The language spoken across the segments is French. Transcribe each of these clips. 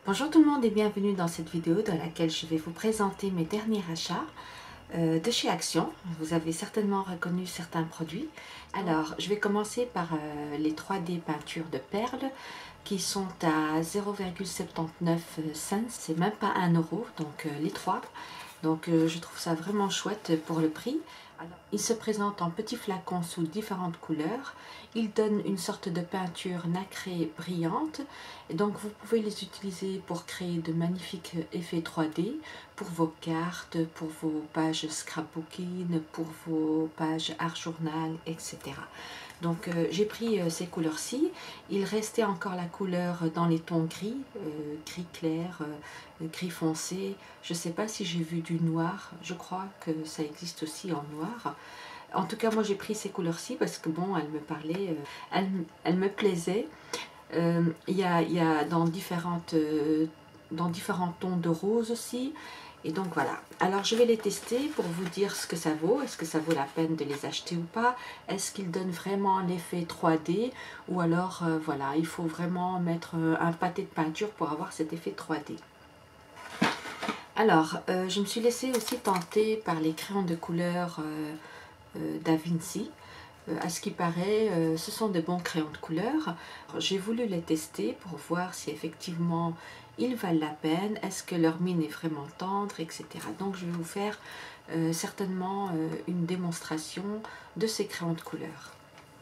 Bonjour tout le monde et bienvenue dans cette vidéo dans laquelle je vais vous présenter mes derniers achats de chez Action. Vous avez certainement reconnu certains produits. Alors, je vais commencer par les 3D peintures de perles qui sont à 0,79 cents, c'est même pas 1 euro, donc les trois. Donc je trouve ça vraiment chouette pour le prix. Alors, il se présente en petits flacons sous différentes couleurs. Il donne une sorte de peinture nacrée brillante. Et donc vous pouvez les utiliser pour créer de magnifiques effets 3D, pour vos cartes, pour vos pages scrapbooking, pour vos pages art journal, etc. Donc j'ai pris ces couleurs-ci. Il restait encore la couleur dans les tons gris, gris clair, gris foncé. Je ne sais pas si j'ai vu du noir, je crois que ça existe aussi en noir. En tout cas, moi j'ai pris ces couleurs-ci parce que bon, elles me parlaient, elles me plaisaient. Il y a dans différents tons de rose aussi. Et donc voilà, alors je vais les tester pour vous dire ce que ça vaut. Est-ce que ça vaut la peine de les acheter ou pas? Est-ce qu'ils donnent vraiment l'effet 3D? Ou alors voilà, il faut vraiment mettre un pâté de peinture pour avoir cet effet 3D. Alors, je me suis laissée aussi tenter par les crayons de couleur Da Vinci. À ce qui paraît, ce sont de bons crayons de couleur. J'ai voulu les tester pour voir si effectivement ils valent la peine, est-ce que leur mine est vraiment tendre, etc. Donc je vais vous faire certainement une démonstration de ces crayons de couleur.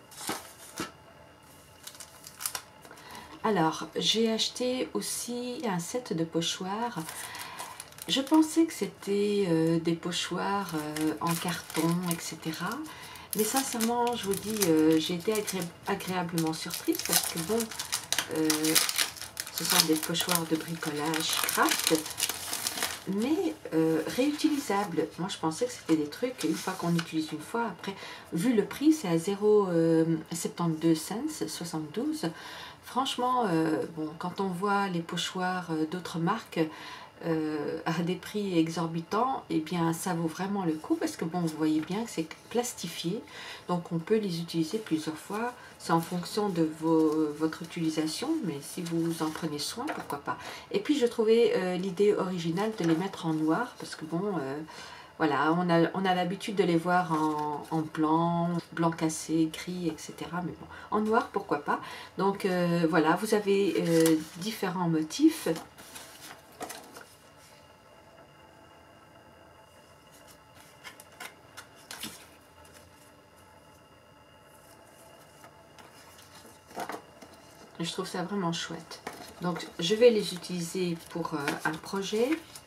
Alors, j'ai acheté aussi un set de pochoirs. Je pensais que c'était des pochoirs en carton, etc. Mais sincèrement, je vous dis, j'ai été agréablement surprise parce que bon, ce sont des pochoirs de bricolage craft, mais réutilisables. Moi, je pensais que c'était des trucs, une fois qu'on utilise une fois, après, vu le prix, c'est à 0,72 cents, 72. Franchement, bon, quand on voit les pochoirs d'autres marques, à des prix exorbitants, et eh bien ça vaut vraiment le coup parce que bon, vous voyez bien que c'est plastifié, donc on peut les utiliser plusieurs fois. C'est en fonction de votre utilisation, mais si vous en prenez soin, pourquoi pas. Et puis je trouvais l'idée originale de les mettre en noir parce que bon, voilà, on a l'habitude de les voir en blanc cassé, gris, etc. Mais bon, en noir, pourquoi pas. Donc voilà, vous avez différents motifs. Je trouve ça vraiment chouette. Donc je vais les utiliser pour un projet.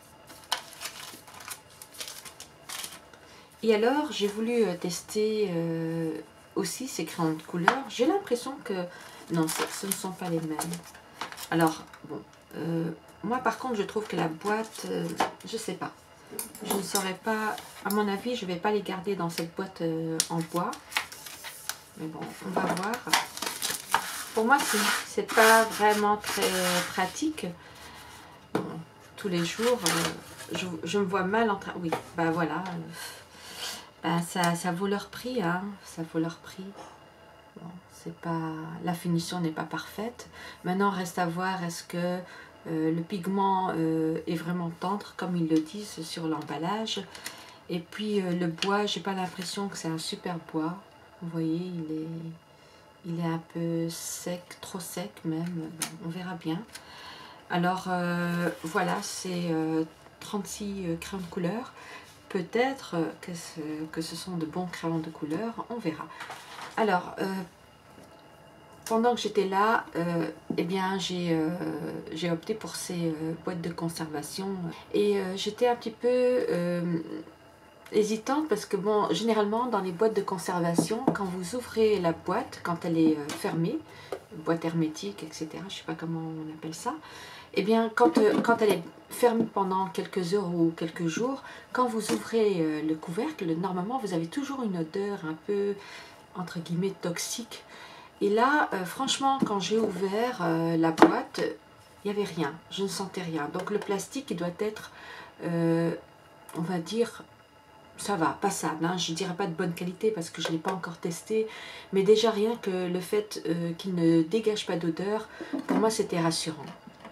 Et alors j'ai voulu tester aussi ces crayons de couleur. J'ai l'impression que non, ce ne sont pas les mêmes. Alors bon, moi par contre je trouve que la boîte, je sais pas. Je ne saurais pas, à mon avis je ne vais pas les garder dans cette boîte en bois. Mais bon, on va voir. Pour moi, c'est pas vraiment très pratique. Bon, tous les jours, je me vois mal en train... Oui, bah voilà. Bah ça vaut leur prix, hein. Ça vaut leur prix. Bon, c'est pas... La finition n'est pas parfaite. Maintenant, reste à voir, est-ce que le pigment est vraiment tendre, comme ils le disent sur l'emballage. Et puis, le bois, j'ai pas l'impression que c'est un super bois. Vous voyez, il est un peu sec, trop sec même, on verra bien. Alors voilà, c'est 36 crayons de couleur. Peut-être que ce sont de bons crayons de couleur, on verra. Alors, pendant que j'étais là, eh bien j'ai opté pour ces boîtes de conservation. Et j'étais un petit peu hésitante parce que bon, généralement dans les boîtes de conservation, quand vous ouvrez la boîte, quand elle est fermée, boîte hermétique, etc., je ne sais pas comment on appelle ça, et eh bien quand elle est fermée pendant quelques heures ou quelques jours, quand vous ouvrez le couvercle, normalement vous avez toujours une odeur un peu, entre guillemets, toxique. Et là, franchement, quand j'ai ouvert la boîte, il n'y avait rien, je ne sentais rien. Donc le plastique, il doit être, on va dire, ça va, passable, hein. Je ne dirais pas de bonne qualité parce que je ne l'ai pas encore testé, mais déjà rien que le fait qu'il ne dégage pas d'odeur, pour moi c'était rassurant.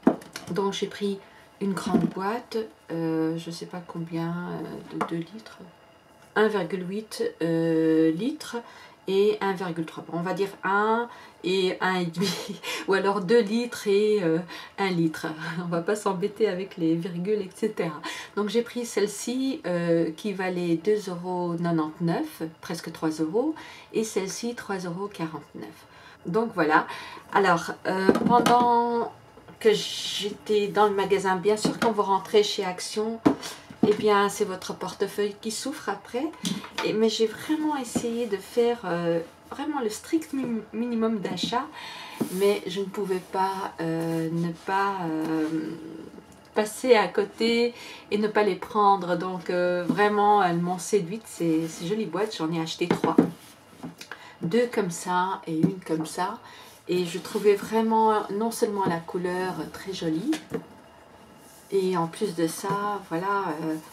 Donc j'ai pris une grande boîte, je ne sais pas combien, de 2 litres, 1,8 litres et 1,3. Bon, on va dire 1 et 1,5 ou alors 2 litres et 1 litre. On va pas s'embêter avec les virgules, etc. Donc j'ai pris celle-ci qui valait 2,99 €, presque 3 €, et celle-ci 3,49 €. Donc voilà. Alors pendant que j'étais dans le magasin, bien sûr quand vous rentrez chez Action, eh bien c'est votre portefeuille qui souffre après. Mais j'ai vraiment essayé de faire vraiment le strict minimum d'achat, mais je ne pouvais pas ne pas passer à côté et ne pas les prendre. Donc vraiment elles m'ont séduite, ces jolies boîtes. J'en ai acheté 3, 2 comme ça et une comme ça, et je trouvais vraiment non seulement la couleur très jolie, et en plus de ça, voilà,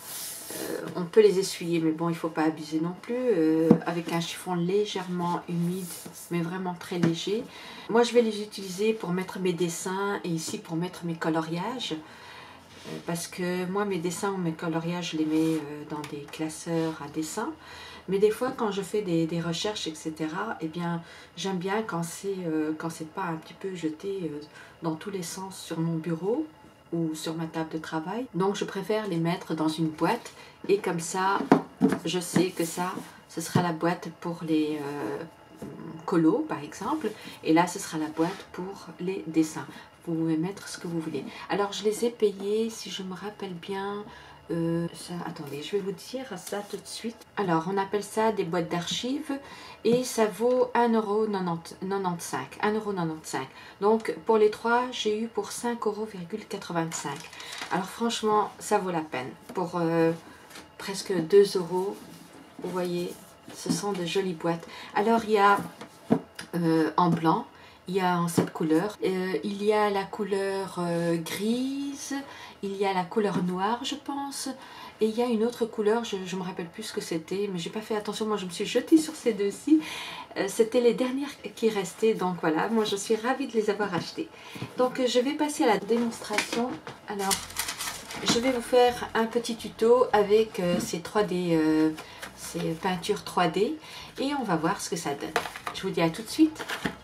on peut les essuyer, mais bon, il ne faut pas abuser non plus, avec un chiffon légèrement humide, mais vraiment très léger. Moi, je vais les utiliser pour mettre mes dessins et ici pour mettre mes coloriages, parce que moi, mes dessins ou mes coloriages, je les mets dans des classeurs à dessin. Mais des fois, quand je fais des recherches, etc., eh bien, j'aime bien quand c'est pas un petit peu jeté dans tous les sens sur mon bureau ou sur ma table de travail. Donc, je préfère les mettre dans une boîte, et comme ça, je sais que ça, ce sera la boîte pour les colos, par exemple, et là, ce sera la boîte pour les dessins. Vous pouvez mettre ce que vous voulez. Alors, je les ai payés, si je me rappelle bien, attendez, je vais vous dire ça tout de suite. Alors, on appelle ça des boîtes d'archives et ça vaut 1,95 €. Donc, pour les 3, j'ai eu pour 5,85 €. Alors, franchement, ça vaut la peine. Pour presque 2 €, vous voyez, ce sont de jolies boîtes. Alors, il y a en blanc, il y a en cette couleur, il y a la couleur grise, il y a la couleur noire, je pense, et il y a une autre couleur, je ne me rappelle plus ce que c'était, mais j'ai pas fait attention, moi je me suis jetée sur ces deux-ci, c'était les dernières qui restaient, donc voilà, moi je suis ravie de les avoir achetées. Donc je vais passer à la démonstration. Alors, je vais vous faire un petit tuto avec ces 3D, ces peintures 3D, et on va voir ce que ça donne. Je vous dis à tout de suite.